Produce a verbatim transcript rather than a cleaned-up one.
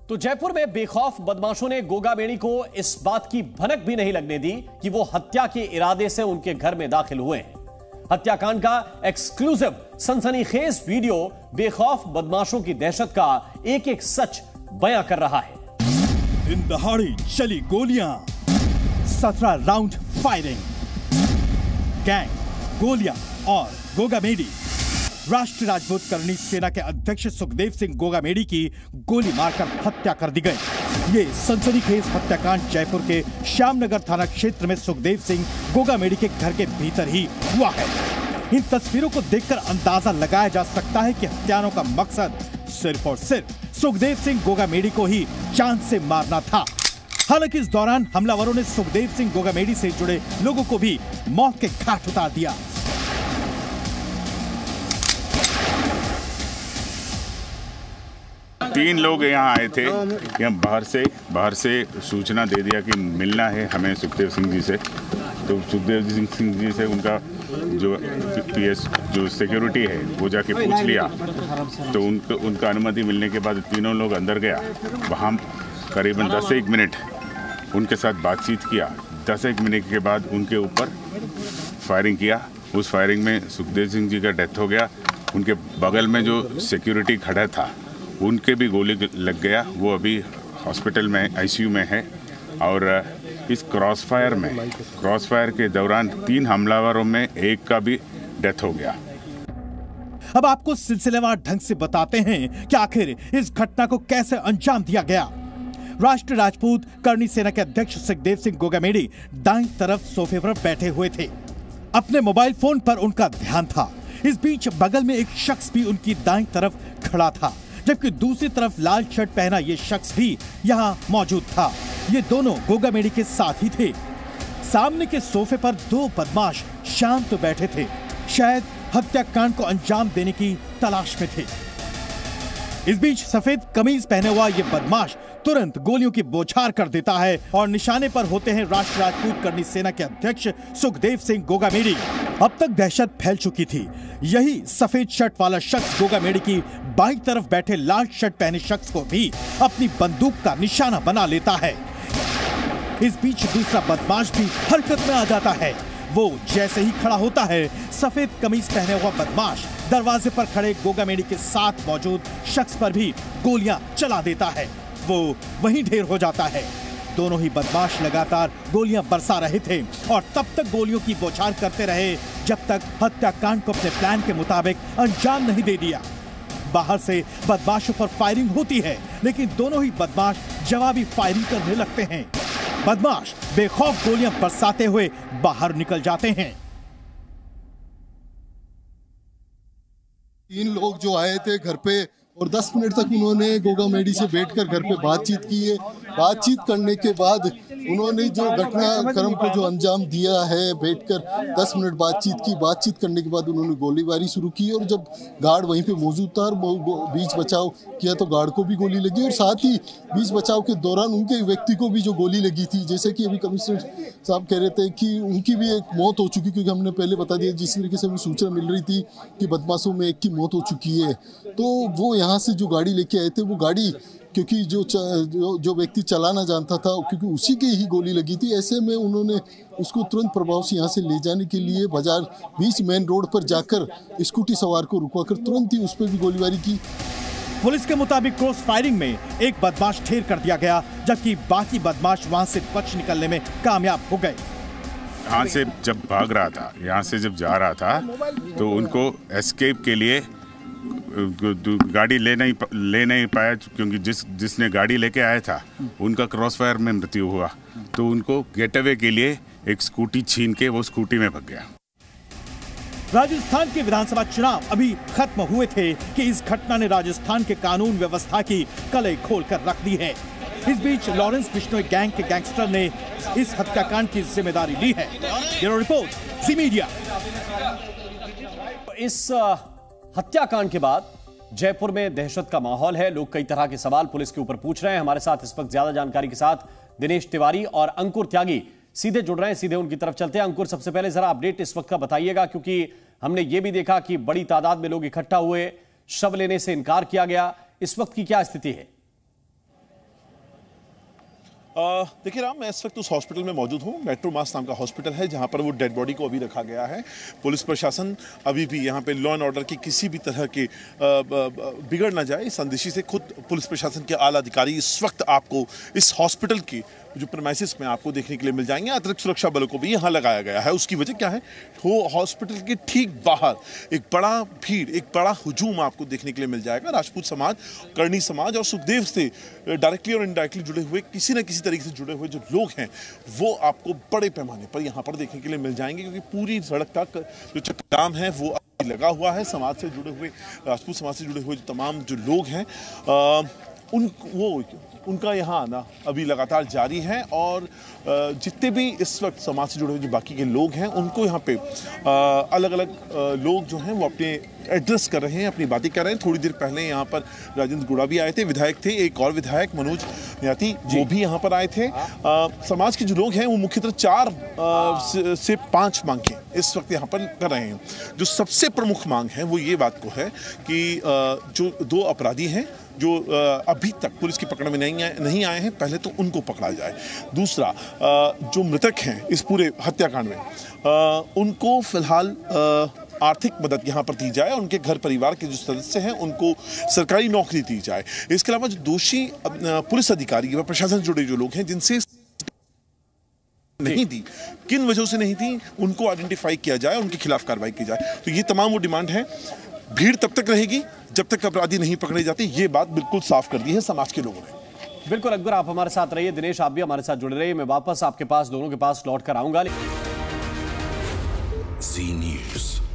तो जयपुर में बेखौफ बदमाशों ने गोगा बेड़ी को इस बात की भनक भी नहीं लगने दी कि वो हत्या के इरादे से उनके घर में दाखिल हुए हैं। हत्याकांड का एक्सक्लूसिव सनसनीखेज वीडियो बेखौफ बदमाशों की दहशत का एक एक सच बयां कर रहा है। दिन दहाड़ी चली गोलियां, सत्रह राउंड फायरिंग, गैंग, गोलियां और गोगामेडी। राष्ट्रीय राजपूत करनी सेना के अध्यक्ष सुखदेव सिंह गोगामेडी की गोली मारकर हत्या कर दी गई। ये सनसनीखेज हत्याकांड जयपुर के श्यामनगर थाना क्षेत्र में सुखदेव सिंह गोगामेडी के घर के भीतर ही हुआ है। इन तस्वीरों को देखकर अंदाजा लगाया जा सकता है कि हत्यारों का मकसद सिर्फ और सिर्फ सुखदेव सिंह गोगामेडी को ही जान से मारना था। हालांकि इस दौरान हमलावरों ने सुखदेव सिंह गोगामेडी से जुड़े लोगों को भी मौत के घाट उतार दिया। तीन लोग यहाँ आए थे, यहाँ बाहर से बाहर से सूचना दे दिया कि मिलना है हमें सुखदेव सिंह जी से। तो सुखदेव सिंह जी से उनका जो पीएस जो सिक्योरिटी है वो जाके पूछ लिया। तो उनको उनका अनुमति मिलने के बाद तीनों लोग अंदर गया। वहाँ करीबन दस एक मिनट उनके साथ बातचीत किया। दस एक मिनट के बाद उनके ऊपर फायरिंग किया। उस फायरिंग में सुखदेव सिंह जी का डेथ हो गया। उनके बगल में जो सिक्योरिटी खड़ा था उनके भी गोली लग गया। वो अभी हॉस्पिटल में आईसीयू में है। और इस क्रॉस फायर में क्रॉस फायर के दौरान तीन हमलावरों में एक का भी डेथ हो गया। अब आपको सिलसिलेवार ढंग से बताते हैं कि आखिर इस घटना को कैसे अंजाम दिया गया। राष्ट्रीय राजपूत करनी सेना के अध्यक्ष सुखदेव सिंह गोगामेडी दाईं तरफ सोफे पर बैठे हुए थे। अपने मोबाइल फोन पर उनका ध्यान था। इस बीच बगल में एक शख्स भी उनकी दाईं तरफ खड़ा था, जबकि दूसरी तरफ लाल शर्ट पहना ये शख्स भी यहाँ मौजूद था। ये दोनों गोगामेडी के साथ ही थे। सामने के सोफे पर दो बदमाश शांत बैठे थे, शायद हत्याकांड को अंजाम देने की तलाश में थे। इस बीच सफेद कमीज पहने हुआ ये बदमाश तुरंत गोलियों की बौछार कर देता है और निशाने पर होते हैं राष्ट्रीय राजपूत करनी सेना के अध्यक्ष सुखदेव सिंह गोगामेडी। अब तक दहशत फैल चुकी थी। यही सफेद शर्ट वाला शख्स गोगामेडी की बाईं तरफ बैठे लाल शर्ट पहने शख्स को भी अपनी बंदूक का निशाना बना लेता है। इस बीच दूसरा बदमाश भी हरकत में आ जाता है। वो जैसे ही खड़ा होता है, सफेद कमीज पहने हुआ बदमाश दरवाजे पर खड़े गोगामेडी के साथ मौजूद शख्स पर भी गोलियां चला देता है। वो वहीं ढेर हो जाता है। दोनों ही बदमाश लगातार गोलियां बरसा रहे थे और तब तक गोलियों की बौछार करते रहे जब तक हत्याकांड को अपने प्लान के मुताबिक अंजाम नहीं दे दिया। बाहर से बदमाशों पर फायरिंग होती है, लेकिन दोनों ही बदमाश जवाबी फायरिंग करने लगते हैं। बदमाश बेखौफ गोलियां बरसाते हुए बाहर निकल जाते हैं। तीन लोग जो आए थे घर पे और दस मिनट तक उन्होंने गोगामेडी से बैठकर घर पे बातचीत की है। बातचीत करने के बाद उन्होंने जो घटनाक्रम को जो अंजाम दिया है, बैठकर दस मिनट बातचीत की। बातचीत करने के बाद उन्होंने गोलीबारी शुरू की और जब गार्ड वहीं पे मौजूद था और बीच बचाव किया तो गार्ड को भी गोली लगी और साथ ही बीच बचाव के दौरान उनके व्यक्ति को भी जो गोली लगी थी, जैसे कि अभी कमिश्नर साहब कह रहे थे कि उनकी भी एक मौत हो चुकी, क्योंकि हमने पहले बता दिया जिस तरीके से हमें सूचना मिल रही थी कि बदमाशों में एक की मौत हो चुकी है। तो वो यहाँ से जो गाड़ी लेके आए थे, वो गाड़ी क्योंकि जो जो, जो व्यक्ति चलाना जानता था, क्योंकि उसी की ही गोली लगी थी, ऐसे में उन्होंने उसको तुरंत प्रभाव से यहाँ से ले जाने के लिए बाजार बीच मेन रोड पर जाकर स्कूटी सवार को रुकवाकर तुरंत ही उस पर भी गोलीबारी की। पुलिस के मुताबिक क्रॉस फायरिंग में एक बदमाश ढेर कर दिया गया, जबकि बाकी बदमाश वहां से बच निकलने में कामयाब हो गए। यहाँ से जब भाग रहा था, यहाँ से जब जा रहा था, तो उनको एस्केप के लिए गाड़ी ले नहीं ले नहीं पाया, क्योंकि जिस जिसने गाड़ी लेके आया था उनका क्रॉस फायर में मृत्यु हुआ। तो उनको गेट अवे के लिए एक स्कूटी छीन के वो स्कूटी में भाग गया। राजस्थान के विधानसभा चुनाव अभी खत्म हुए थे कि इस घटना ने राजस्थान के कानून व्यवस्था की कलई खोल कर रख दी है। इस बीच लॉरेंस बिश्नोई गैंग के गैंगस्टर ने इस हत्याकांड की जिम्मेदारी ली है। Bureau report, Zee Media. इस हत्याकांड के बाद जयपुर में दहशत का माहौल है। लोग कई तरह के सवाल पुलिस के ऊपर पूछ रहे हैं। हमारे साथ इस वक्त ज्यादा जानकारी के साथ दिनेश तिवारी और अंकुर त्यागी सीधे जुड़ रहे हैं। सीधे उनकी तरफ चलते हैं। अंकुर, सबसे पहले जरा अपडेट इस वक्त का बताइएगा, क्योंकि हमने ये भी देखा कि बड़ी तादाद में लोग इकट्ठा हुए, शव लेने से इनकार किया गया। इस वक्त की क्या स्थिति है? देखिए राम, मैं इस वक्त उस हॉस्पिटल में मौजूद हूँ। मेट्रो मास नाम का हॉस्पिटल है जहाँ पर वो डेड बॉडी को अभी रखा गया है। पुलिस प्रशासन अभी भी यहाँ पे लॉ एंड ऑर्डर की किसी भी तरह के बिगड़ ना जाए इस अंदेशी से खुद पुलिस प्रशासन के आला अधिकारी इस वक्त आपको इस हॉस्पिटल की जो प्रेमाइसिस में आपको देखने के लिए मिल जाएंगे। अतिरिक्त सुरक्षा बलों को भी यहाँ लगाया गया है। उसकी वजह क्या है? वो हॉस्पिटल के ठीक बाहर एक बड़ा भीड़, एक बड़ा हुजूम आपको देखने के लिए मिल जाएगा। राजपूत समाज, करनी समाज और सुखदेव से डायरेक्टली और इनडायरेक्टली जुड़े हुए, किसी न किसी तरीके से जुड़े हुए जो लोग हैं वो आपको बड़े पैमाने पर यहाँ पर देखने के लिए मिल जाएंगे, क्योंकि पूरी सड़क का जो चक्काजाम है वो लगा हुआ है। समाज से जुड़े हुए, राजपूत समाज से जुड़े हुए जो तमाम जो लोग हैं आ, उन वो उनका यहाँ आना अभी लगातार जारी है और जितने भी इस वक्त समाज से जुड़े हुए जो बाकी के लोग हैं उनको यहाँ पे अलग अलग लोग जो हैं वो अपने एड्रेस कर रहे हैं, अपनी बातें कर रहे हैं। थोड़ी देर पहले यहाँ पर राजेंद्र गुड़ा भी आए थे, विधायक थे, एक और विधायक मनोज याती वो भी यहाँ पर आए थे। आ, समाज के जो लोग हैं वो मुख्यतः चार आ, से, से पाँच मांगें इस वक्त यहाँ पर कर रहे हैं। जो सबसे प्रमुख मांग है वो ये बात को है कि आ, जो दो अपराधी हैं जो अभी तक पुलिस की पकड़ में नहीं आए नहीं आए हैं, पहले तो उनको पकड़ा जाए। दूसरा, जो मृतक हैं इस पूरे हत्याकांड में, उनको फिलहाल आर्थिक मदद यहाँ पर दी जाए। उनके घर परिवार के जो सदस्य हैं उनको सरकारी नौकरी दी जाए। इसके अलावा जो दोषी पुलिस अधिकारी व प्रशासन से जुड़े जो लोग हैं जिनसे नहीं दी, किन वजहों से नहीं दी, उनको आइडेंटिफाई किया जाए, उनके खिलाफ कार्रवाई की जाए। तो ये तमाम वो डिमांड है। भीड़ तब तक रहेगी जब तक अपराधी नहीं पकड़े जाते, ये बात बिल्कुल साफ कर दी है समाज के लोगों ने। बिल्कुल अकबर, आप हमारे साथ रहिए। दिनेश, आप भी हमारे साथ जुड़े रहिए। मैं वापस आपके पास, दोनों के पास लौट कर आऊंगा। ज़ी न्यूज़।